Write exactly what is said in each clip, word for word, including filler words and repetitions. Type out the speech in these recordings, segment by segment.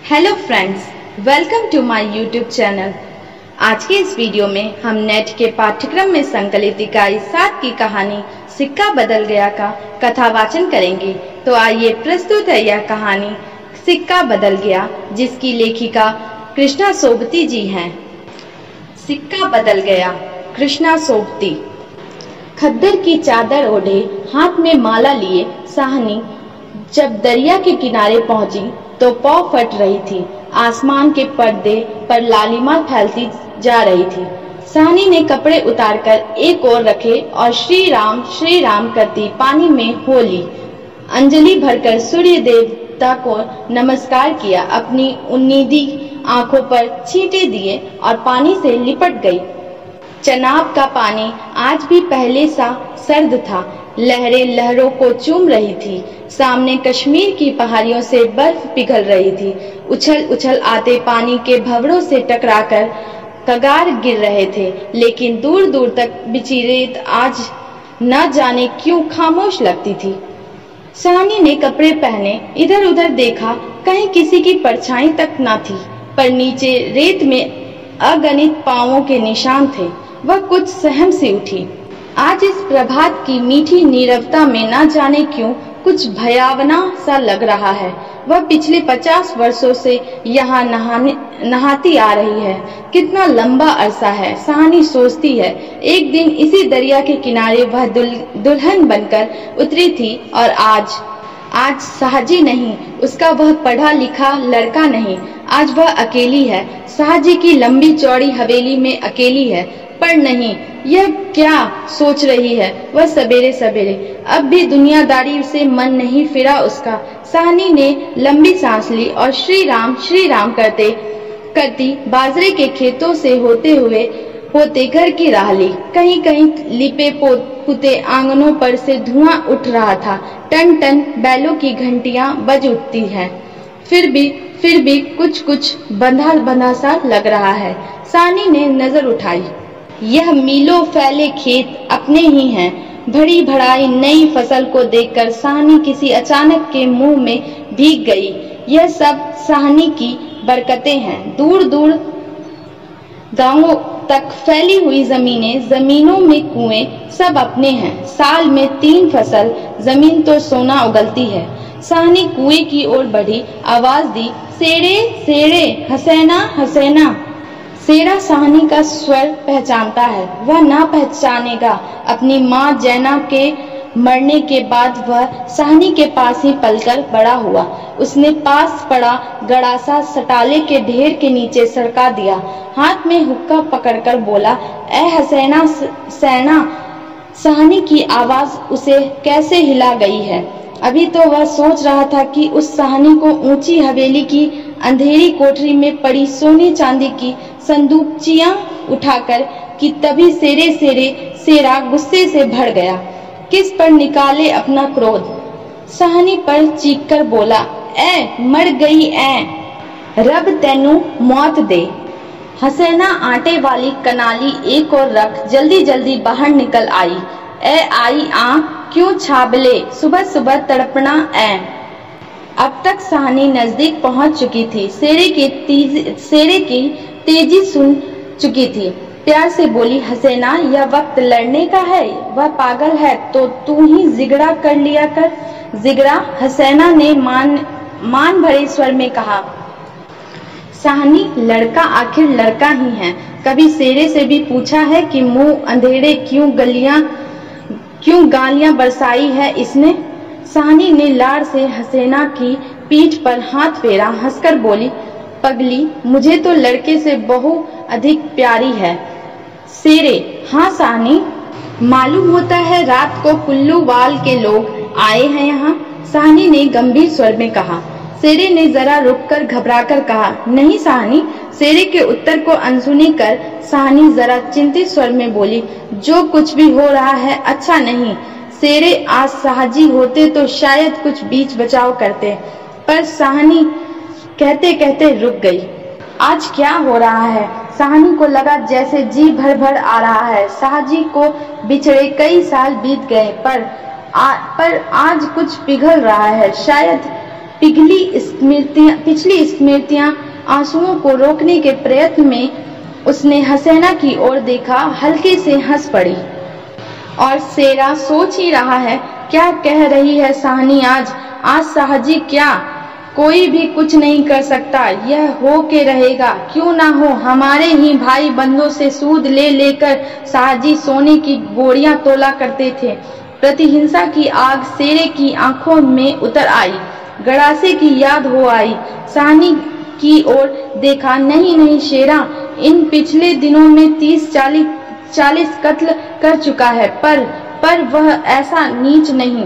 Hello friends, welcome to my YouTube channel. आज के इस वीडियो में हम नेट के पाठ्यक्रम में संकलित इकाई सात की कहानी सिक्का बदल गया का कथावाचन करेंगे। तो आइए प्रस्तुत है यह कहानी सिक्का बदल गया, जिसकी लेखिका कृष्णा सोबती जी हैं। सिक्का बदल गया। कृष्णा सोबती। खद्दर की चादर ओढ़े, हाथ में माला लिए साहनी जब दरिया के किनारे पहुंची तो पौ फट रही थी। आसमान के पर्दे पर लालिमा फैलती जा रही थी। साहनी ने कपड़े उतारकर एक ओर रखे और श्री राम श्री राम करती पानी में हो ली। अंजलि भरकर सूर्य देवता को नमस्कार किया, अपनी उन्नीदी आंखों पर छींटे दिए और पानी से लिपट गई। चनाब का पानी आज भी पहले सा सर्द था। लहरें लहरों को चूम रही थी। सामने कश्मीर की पहाड़ियों से बर्फ पिघल रही थी। उछल उछल आते पानी के भंवरों से टकराकर कगार गिर रहे थे, लेकिन दूर दूर तक बिछी रेत आज न जाने क्यों खामोश लगती थी। साहनी ने कपड़े पहने, इधर उधर देखा, कहीं किसी की परछाई तक न थी, पर नीचे रेत में अगणित पांवों के निशान थे। वह कुछ सहम सी उठी। आज इस प्रभात की मीठी नीरवता में न जाने क्यों कुछ भयावना सा लग रहा है। वह पिछले पचास वर्षों से यहाँ नहाने नहाती आ रही है। कितना लंबा अरसा है, साहनी सोचती है। एक दिन इसी दरिया के किनारे वह दुल, दुल्हन बनकर उतरी थी और आज आज साहजी नहीं, उसका वह पढ़ा लिखा लड़का नहीं, आज वह अकेली है। साहजी की लंबी चौड़ी हवेली में अकेली है, पर नहीं, यह क्या सोच रही है वह सवेरे सवेरे। अब भी दुनियादारी से मन नहीं फिरा उसका। साहनी ने लंबी सांस ली और श्री राम श्री राम करते करती बाजरे के खेतों से होते हुए होते घर की राह ली। कहीं कहीं लिपे पुते आंगनों पर से धुआं उठ रहा था। टन टन बैलों की घंटियां बज उठती हैं। फिर भी फिर भी कुछ कुछ बंधा बंधा सा लग रहा है। साहनी ने नजर उठाई। यह मीलों फैले खेत अपने ही हैं। भरी भराई नई फसल को देखकर साहनी किसी अचानक के मुंह में भीग गई। यह सब साहनी की बरकतें हैं। दूर दूर गांवों तक फैली हुई जमीनें, जमीनों में कुएं, सब अपने हैं। साल में तीन फसल, जमीन तो सोना उगलती है। साहनी कुएं की ओर बढ़ी, आवाज दी, सेरे सेरे, हसैना हसैना। सेरा साहनी का स्वर पहचानता है, वह ना पहचानेगा। अपनी माँ जैना के मरने के बाद वह साहनी के पास ही पलकर बड़ा हुआ। उसने पास पड़ा गड़ासा सटाले के ढेर के नीचे सड़का दिया। हाथ में हुक्का पकड़कर बोला, ए हसैना सैना। साहनी की आवाज उसे कैसे हिला गई है। अभी तो वह सोच रहा था कि उस साहनी को ऊंची हवेली की अंधेरी कोठरी में पड़ी सोने चांदी की संदूकचियां उठाकर कि तभी सेरे सेरे सेरा गुस्से से भर गया। किस पर निकाले अपना क्रोध। साहनी पर चीखकर बोला, ए मर गई ए, रब तेनू मौत दे। हसैना आटे वाली कनाली एक और रख जल्दी जल्दी बाहर निकल आई। ए आई आ, क्यों छाबले, सुबह सुबह तड़पना ए। अब तक साहनी नजदीक पहुंच चुकी थी। सेरे की तेज सेरे की तेजी सुन चुकी थी। प्यार से बोली, हसैना, यह वक्त लड़ने का है। वह पागल है तो तू ही जिगरा कर लिया कर। जिगरा, हसैना ने मान मान भरे स्वर में कहा। साहनी, लड़का आखिर लड़का ही है। कभी सेरे से भी पूछा है कि मुंह अंधेरे क्यों गलियां क्यों गालियां बरसाई है इसने। साहनी ने लाड़ से हसैना की पीठ पर हाथ फेरा, हंसकर बोली, पगली, मुझे तो लड़के से बहु अधिक प्यारी है। सेरे, हाँ साहनी, मालूम होता है रात को कुल्लू वाल के लोग आए हैं यहाँ। साहनी ने गंभीर स्वर में कहा। सेरे ने जरा रुककर घबराकर कहा, नहीं साहनी। सेरे के उत्तर को अनसुनी कर साहनी जरा चिंतित स्वर में बोली, जो कुछ भी हो रहा है अच्छा नहीं। सेरे, आज साहजी होते तो शायद कुछ बीच बचाव करते, पर साहनी कहते कहते रुक गई। आज क्या हो रहा है। साहनी को लगा जैसे जी भर भर आ रहा है। साहजी को बिछड़े कई साल बीत गए, पर आ, पर आज कुछ पिघल रहा है। शायद पिघली स्मृतियां पिछली स्मृतियां आंसुओं को रोकने के प्रयत्न में उसने हसैना की ओर देखा, हल्के से हंस पड़ी। और सेरा सोच ही रहा है, क्या कह रही है साहनी आज आज साहजी क्या, कोई भी कुछ नहीं कर सकता, यह हो के रहेगा। क्यों ना हो, हमारे ही भाई बंदों से सूद ले लेकर साहजी सोने की बोरियां तोला करते थे। प्रतिहिंसा की आग शेरे की आंखों में उतर आई, गड़ासे की याद हो आई। साहनी की ओर देखा, नहीं नहीं शेरा, इन पिछले दिनों में तीस चालीस चालीस कत्ल कर चुका है, पर पर वह ऐसा नीच नहीं।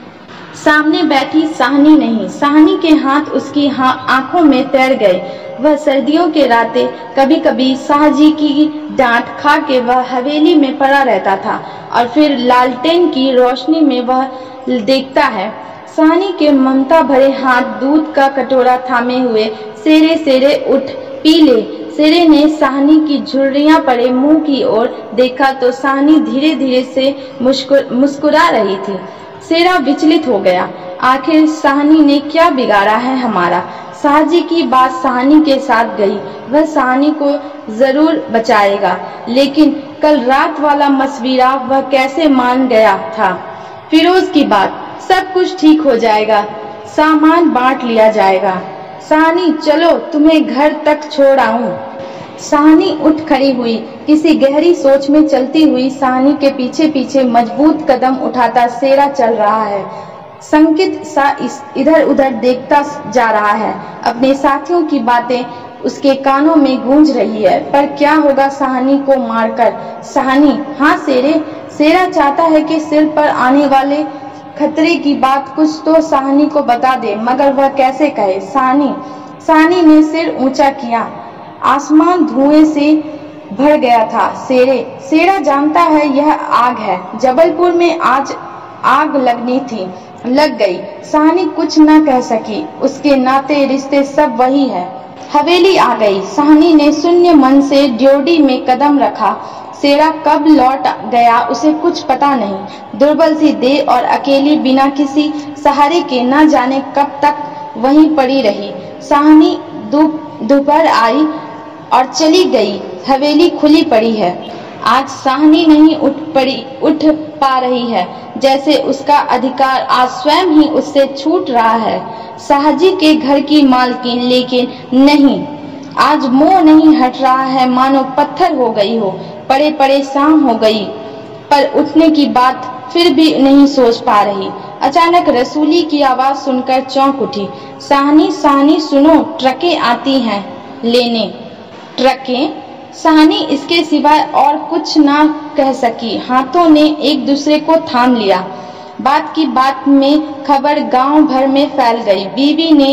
सामने बैठी साहनी नहीं, साहनी के हाथ उसकी आंखों में तैर गए। वह सर्दियों के रातें कभी कभी साहजी की डांट खा के वह हवेली में पड़ा रहता था और फिर लालटेन की रोशनी में वह देखता है साहनी के ममता भरे हाथ दूध का कटोरा थामे हुए। सेरे सेरे उठ पी ले। सेरे ने साहनी की झुर्रियां पड़े मुंह की ओर देखा तो साहनी धीरे धीरे से मुस्कुर, मुस्कुरा रही थी। सेरा विचलित हो गया, आखिर साहनी ने क्या बिगाड़ा है हमारा। साहजी की बात साहनी के साथ गई, वह साहनी को जरूर बचाएगा, लेकिन कल रात वाला मसवीरा वह कैसे मान गया था। फिरोज की बात, सब कुछ ठीक हो जाएगा, सामान बांट लिया जाएगा। साहनी चलो, तुम्हें घर तक छोड़ आऊं। साहनी उठ खड़ी हुई, किसी गहरी सोच में चलती हुई साहनी के पीछे पीछे मजबूत कदम उठाता सेरा चल रहा है। संकित सा इधर उधर देखता जा रहा है, अपने साथियों की बातें उसके कानों में गूंज रही है। पर क्या होगा साहनी को मारकर। साहनी, हाँ सेरे। सेरा चाहता है कि सिर पर आने वाले खतरे की बात कुछ तो साहनी को बता दे, मगर वह कैसे कहे। साहनी साहनी ने सिर ऊंचा किया, आसमान धुएं से भर गया था। सेरे सेरा जानता है यह आग है, जबलपुर में आज आग लगनी थी, लग गई। साहनी कुछ न कह सकी, उसके नाते रिश्ते सब वही है। हवेली आ गई। साहनी ने शून्य मन से ड्योढ़ी में कदम रखा। सेरा कब लौट गया उसे कुछ पता नहीं। दुर्बल सी देह और अकेली बिना किसी सहारे के न जाने कब तक वहीं पड़ी रही। साहनी दोपहर आई और चली गई। हवेली खुली पड़ी है। आज साहनी नहीं उठ पड़ी उठ पा रही है, जैसे उसका अधिकार आज स्वयं ही उससे छूट रहा है। साहजी के घर की मालकिन, लेकिन नहीं, आज मोह नहीं हट रहा है, मानो पत्थर हो गई हो। पड़े पड़े शाम हो गई, पर उठने की बात फिर भी नहीं सोच पा रही। अचानक रसूली की आवाज सुनकर चौंक उठी। साहनी साहनी सुनो, ट्रकें आती हैं लेने। ट्रकें? साहनी इसके सिवाय और कुछ ना कह सकी। हाथों ने एक दूसरे को थाम लिया। बात की बात में खबर गांव भर में फैल गई। बीवी ने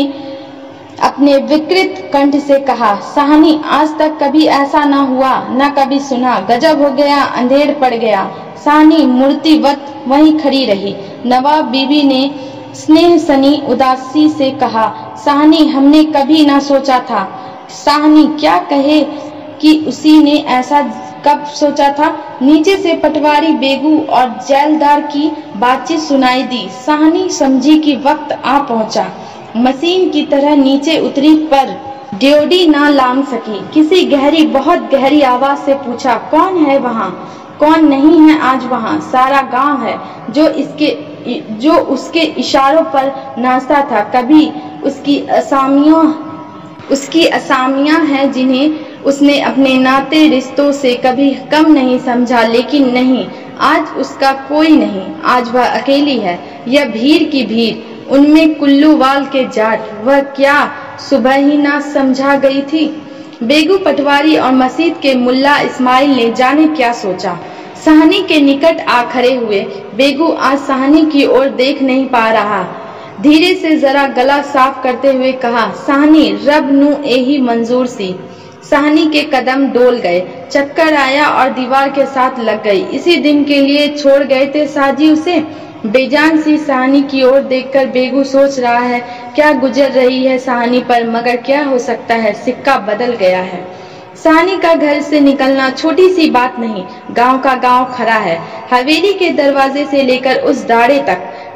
अपने विकृत कंठ से कहा, साहनी आज तक कभी ऐसा ना हुआ, ना कभी सुना। गजब हो गया, अंधेर पड़ गया। साहनी मूर्तिवत वहीं खड़ी रही। नवाब बीबी ने स्नेह सनी उदासी से कहा, साहनी हमने कभी ना सोचा था। साहनी क्या कहे कि उसी ने ऐसा कब सोचा था। नीचे से पटवारी बेगू और जेलदार की बातचीत सुनाई दी। साहनी समझी कि वक्त आ पहुंचा। मशीन की तरह नीचे उतरी, पर ड्योढ़ी ना लांग सकी। किसी गहरी बहुत गहरी आवाज से पूछा, कौन है वहाँ? कौन नहीं है आज वहाँ? सारा गांव है जो इसके जो उसके इशारों पर नाचता था। कभी उसकी असामियों उसकी असामियां हैं जिन्हें उसने अपने नाते रिश्तों से कभी कम नहीं समझा, लेकिन नहीं, आज उसका कोई नहीं। आज वह अकेली है। यह भीड़ की भीड़, उनमें कुल्लूवाल के जाट, वह क्या सुबह ही ना समझा गई थी। बेगू पटवारी और मस्जिद के मुल्ला इस्माइल ने जाने क्या सोचा। साहनी के निकट आ खड़े हुए। बेगू आज साहनी की ओर देख नहीं पा रहा। धीरे से जरा गला साफ करते हुए कहा, साहनी रब नू यही मंजूर सी। साहनी के कदम डोल गए, चक्कर आया और दीवार के साथ लग गई। इसी दिन के लिए छोड़ गए थे साजी उसे। बेजान सी साहनी की ओर देखकर बेगू सोच रहा है क्या गुजर रही है साहनी पर, मगर क्या हो सकता है, सिक्का बदल गया है। साहनी का घर से निकलना छोटी सी बात नहीं, गांव का गांव खड़ा है। हवेली के दरवाजे से लेकर उस दाढ़े तक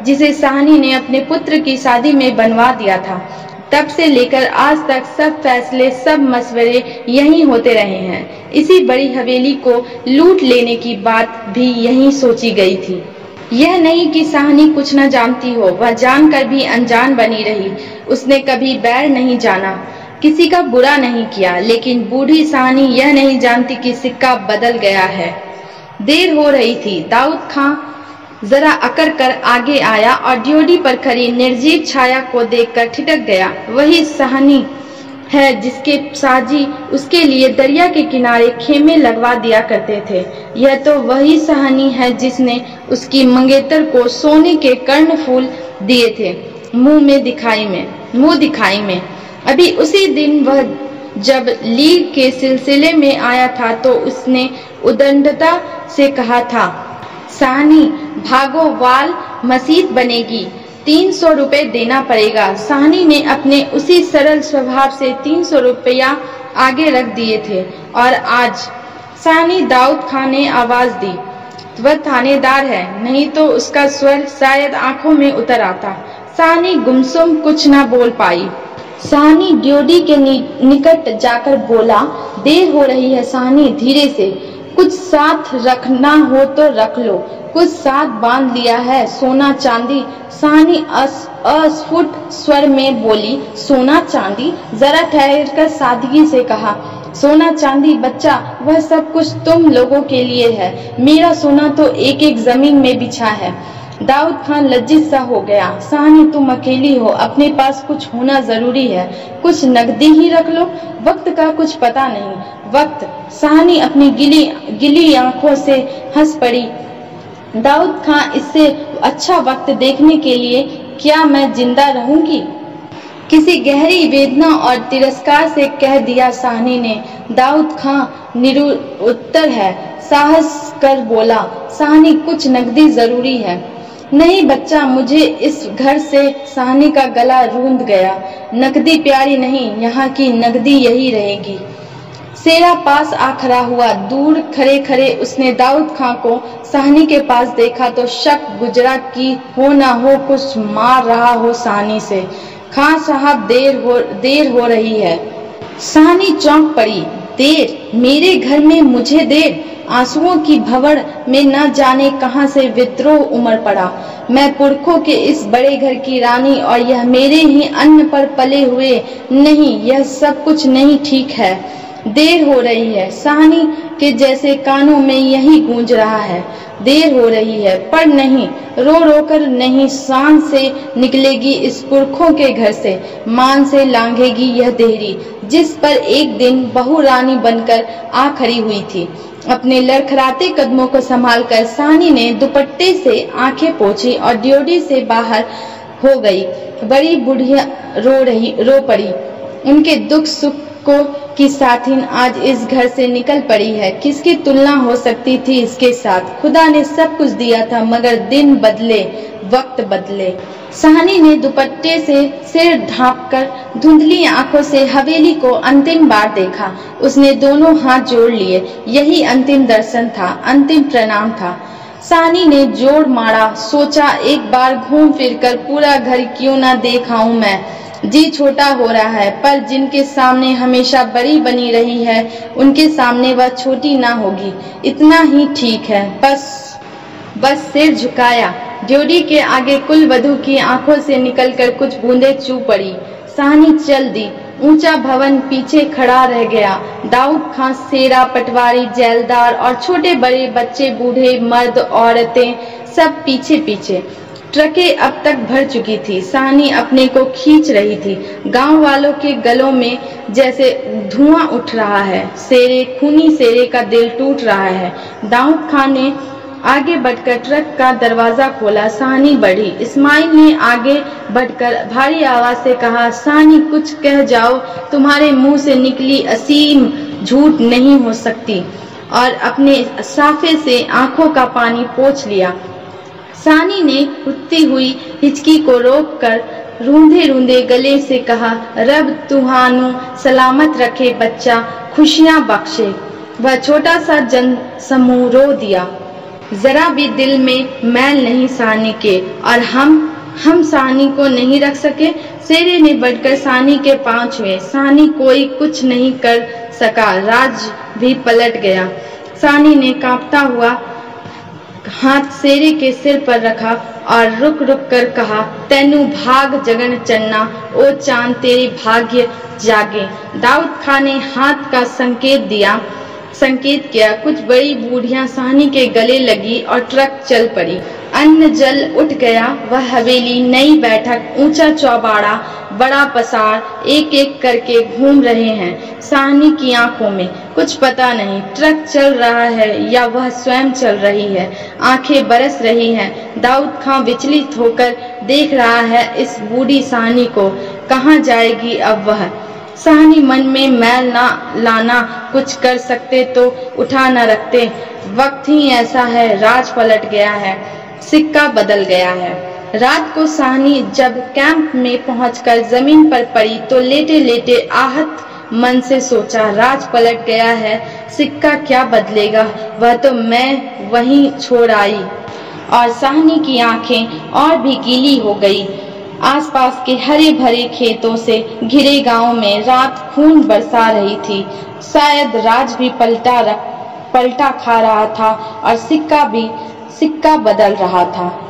जिसे साहनी ने अपने पुत्र की शादी में बनवा दिया था। तब से लेकर आज तक सब फैसले, सब मशवरे यहीं होते रहे हैं। इसी बड़ी हवेली को लूट लेने की बात भी यहीं सोची गई थी। यह नहीं कि साहनी कुछ न जानती हो, वह जानकर भी अनजान बनी रही। उसने कभी बैर नहीं जाना, किसी का बुरा नहीं किया, लेकिन बूढ़ी साहनी यह नहीं जानती कि सिक्का बदल गया है। देर हो रही थी। दाऊद खां जरा अकड़ कर आगे आया और ड्योढ़ी पर खड़ी निर्जीव छाया को देखकर ठिठक गया। वही साहनी है जिसके साजी उसके लिए दरिया के किनारे खेमे लगवा दिया करते थे। यह तो वही साहनी है जिसने उसकी मंगेतर को सोने के कर्णफूल दिए थे मुंह में दिखाई में मुंह दिखाई में। अभी उसी दिन वह जब लीग के सिलसिले में आया था तो उसने उदंडता से कहा था, साहनी भागो, वाल मसीत बनेगी, तीन सौ रुपये देना पड़ेगा। साहनी ने अपने उसी सरल स्वभाव से तीन सौ रुपया आगे रख दिए थे और आज साहनी दाऊद खां ने आवाज दी, वह थानेदार है, नहीं तो उसका स्वर शायद आंखों में उतर आता। साहनी गुमसुम कुछ न बोल पाई। साहनी ड्योढ़ी के निकट जाकर बोला, देर हो रही है साहनी, धीरे से, कुछ साथ रखना हो तो रख लो, कुछ साथ बांध लिया है, सोना चांदी। साहनी अस्फुट स्वर में बोली, सोना चांदी? जरा ठहर कर सादगी से कहा, सोना चांदी बच्चा, वह सब कुछ तुम लोगों के लिए है, मेरा सोना तो एक एक जमीन में बिछा है। दाऊद खान लज्जित सा हो गया। साहनी तुम अकेली हो, अपने पास कुछ होना जरूरी है, कुछ नकदी ही रख लो, वक्त का कुछ पता नहीं। वक्त? साहनी अपनी गिली गिली आंखों से हंस पड़ी। दाऊद खान, इससे अच्छा वक्त देखने के लिए क्या मैं जिंदा रहूंगी? किसी गहरी वेदना और तिरस्कार से कह दिया साहनी ने। दाऊद खान निरुत्तर है, साहस कर बोला, साहनी कुछ नकदी जरूरी है। नहीं बच्चा, मुझे इस घर से। साहनी का गला रूंध गया। नकदी प्यारी नहीं, यहाँ की नकदी यही रहेगी। सेरा पास आ खड़ा हुआ। दूर खड़े खड़े उसने दाऊद खां को साहनी के पास देखा तो शक गुजरा कि हो ना हो कुछ मार रहा हो साहनी से। खां साहब, देर हो देर हो रही है। साहनी चौंक पड़ी। देर? मेरे घर में मुझे देर? आंसुओं की भंवर में न जाने कहां से विद्रोह उमड़ पड़ा। मैं पुरखों के इस बड़े घर की रानी और यह मेरे ही अन्न पर पले हुए। नहीं, यह सब कुछ नहीं ठीक है। देर हो रही है। साहनी के जैसे कानों में यही गूंज रहा है, देर हो रही है, पर नहीं, रो रो कर नहीं, शान से निकलेगी इस पुरखों के घर से, मान से लांघेगी यह देहरी जिस पर एक दिन बहू रानी बनकर आ खड़ी हुई थी। अपने लड़खड़ाते कदमों को संभालकर साहनी ने दुपट्टे से आंखें पोंछी और ड्योढ़ी से बाहर हो गई। बड़ी बुढ़िया रो रही रो पड़ी। उनके दुख सुख को की साथिन आज इस घर से निकल पड़ी है। किसकी तुलना हो सकती थी इसके साथ? खुदा ने सब कुछ दिया था, मगर दिन बदले, वक्त बदले। साहनी ने दुपट्टे से सिर ढांपकर धुंधली आंखों से हवेली को अंतिम बार देखा। उसने दोनों हाथ जोड़ लिए। यही अंतिम दर्शन था, अंतिम प्रणाम था। साहनी ने जोड़ मारा। सोचा, एक बार घूम फिरकर पूरा घर क्यों ना देख आऊं मैं। जी छोटा हो रहा है, पर जिनके सामने हमेशा बड़ी बनी रही है उनके सामने वह छोटी ना होगी, इतना ही ठीक है। बस बस सिर झुकाया। ड्योढ़ी के आगे कुल वधू की आंखों से निकलकर कुछ बूंदें चू पड़ी। साहनी चल दी। ऊंचा भवन पीछे खड़ा रह गया। दाऊद खां, सेरा, पटवारी, जेलदार और छोटे बड़े बच्चे, बूढ़े, मर्द, औरतें सब पीछे पीछे। ट्रकें अब तक भर चुकी थी। साहनी अपने को खींच रही थी। गांव वालों के गलों में जैसे धुआं उठ रहा है। सेरे, खूनी सेरे का दिल टूट रहा है। दाऊद खान ने आगे बढ़कर ट्रक का दरवाजा खोला। साहनी बढ़ी। इस्माइल ने आगे बढ़कर भारी आवाज से कहा, साहनी कुछ कह जाओ, तुम्हारे मुंह से निकली असीम झूठ नहीं हो सकती। और अपने साफे से आंखों का पानी पोंछ लिया। साहनी ने उठती हुई हिचकी को रोककर रूंधे रूंधे गले से कहा, रब तुहानू सलामत रखे बच्चा, खुशियां बख्शे। वह छोटा सा जन समूह रो दिया। जरा भी दिल में मैल नहीं सानी के, और हम हम सानी को नहीं रख सके। शेरे ने बढ़कर सानी के पांव छुए। सानी कोई कुछ नहीं कर सका। राज भी पलट गया। सानी ने कांपता हुआ हाथ शेरे के सिर पर रखा और रुक रुक कर कहा, तैनू भाग जगन चन्ना, ओ चांद तेरी भाग्य जागे। दाऊद खान ने हाथ का संकेत दिया संकेत किया। कुछ बड़ी बूढ़ियां साहनी के गले लगी और ट्रक चल पड़ी। अन्न जल उठ गया। वह हवेली, नई बैठक, ऊंचा चौबाड़ा, बड़ा पसार एक एक करके घूम रहे हैं। साहनी की आंखों में कुछ पता नहीं, ट्रक चल रहा है या वह स्वयं चल रही है। आंखें बरस रही हैं। दाऊद खां विचलित होकर देख रहा है इस बूढ़ी साहनी को। कहाँ जाएगी अब वह? साहनी मन में मैल ना लाना, कुछ कर सकते तो उठा न रखते। वक्त ही ऐसा है, राज पलट गया है, सिक्का बदल गया है। रात को साहनी जब कैंप में पहुंचकर जमीन पर पड़ी तो लेटे लेटे आहत मन से सोचा, राज पलट गया है, सिक्का क्या बदलेगा, वह तो मैं वहीं छोड़ आई। और साहनी की आंखें और भी गीली हो गई। आसपास के हरे भरे खेतों से घिरे गांव में रात खून बरसा रही थी। शायद राज भी पलटा पलटा खा रहा था और सिक्का भी सिक्का बदल रहा था।